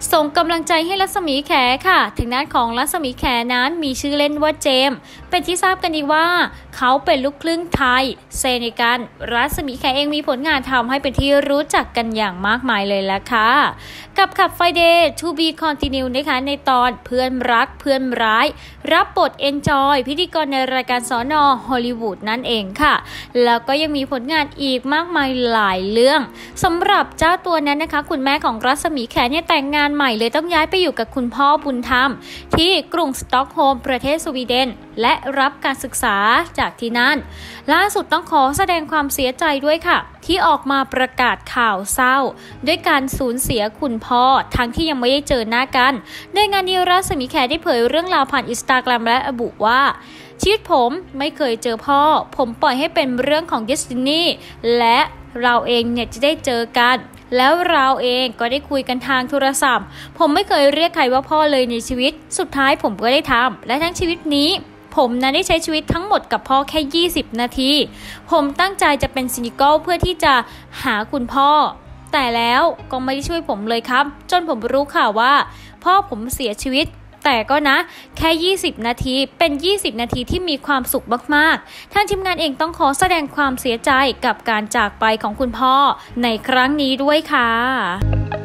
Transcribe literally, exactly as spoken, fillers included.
ส่งกำลังใจให้รัศมีแขค่ะถึงด้านของรัศมีแขนั้นมีชื่อเล่นว่าเจมเป็นที่ทราบกันดีว่าเขาเป็นลูกครึ่งไทยเซเนกัลรัศมีแขเองมีผลงานทำให้เป็นที่รู้จักกันอย่างมากมายเลยละค่ะกับขับไฟเดย์ to be continue นะคะในตอนเพื่อนรักเพื่อนร้ายรับบทเอนจอยพิธีกรในรายการสน.ฮอลลีวูดนั่นเองค่ะแล้วก็ยังมีผลงานอีกมากมายหลายเรื่องสำหรับเจ้าตัวนั้นนะคะคุณแม่ของรัศมีแขเนี่ยแต่งงานใหม่เลยต้องย้ายไปอยู่กับคุณพ่อบุญธรรมที่กรุงสต็อกโฮล์มประเทศสวีเดนและรับการศึกษาจากที่นั่นล่าสุดต้องขอแสดงความเสียใจด้วยค่ะที่ออกมาประกาศข่าวเศร้าด้วยการสูญเสียคุณพ่อทั้งที่ยังไม่ได้เจอหน้ากันโดยงานนี้รัศมีแขได้เผยเรื่องราวผ่านอินสตาแกรมและระบุว่าชีวิตผมไม่เคยเจอพ่อผมปล่อยให้เป็นเรื่องของเดสตินีและเราเองเนี่ยจะได้เจอกันแล้วเราเองก็ได้คุยกันทางโทรศัพท์ผมไม่เคยเรียกใครว่าพ่อเลยในชีวิตสุดท้ายผมก็ได้ทำและทั้งชีวิตนี้ผมนั้นได้ใช้ชีวิตทั้งหมดกับพ่อแค่ยี่สิบนาทีผมตั้งใจจะเป็นซิงเกิลเพื่อที่จะหาคุณพ่อแต่แล้วก็ไม่ได้ช่วยผมเลยครับจนผมรู้ข่าวว่าพ่อผมเสียชีวิตแต่ก็นะแค่ยี่สิบนาทีเป็นยี่สิบนาทีที่มีความสุขมากๆทางทีมงานเองต้องขอแสดงความเสียใจกับการจากไปของคุณพ่อในครั้งนี้ด้วยค่ะ